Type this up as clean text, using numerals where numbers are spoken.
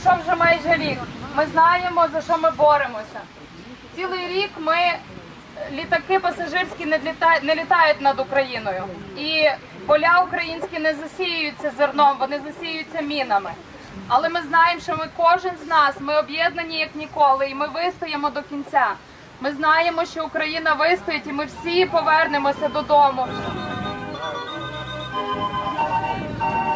пройшов вже майже рік. Ми знаємо, за що ми боремося. Цілий рік літаки пасажирські не літають над Україною. І поля українські не засіюються зерном, вони засіюються мінами. Але ми знаємо, що кожен з нас, ми об'єднані як ніколи, і ми вистоїмо до кінця. Ми знаємо, що Україна вистоїть, і ми всі повернемося додому.